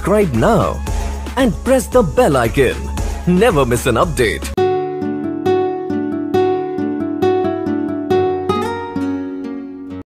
subscribe now and press the bell icon. Never miss an update.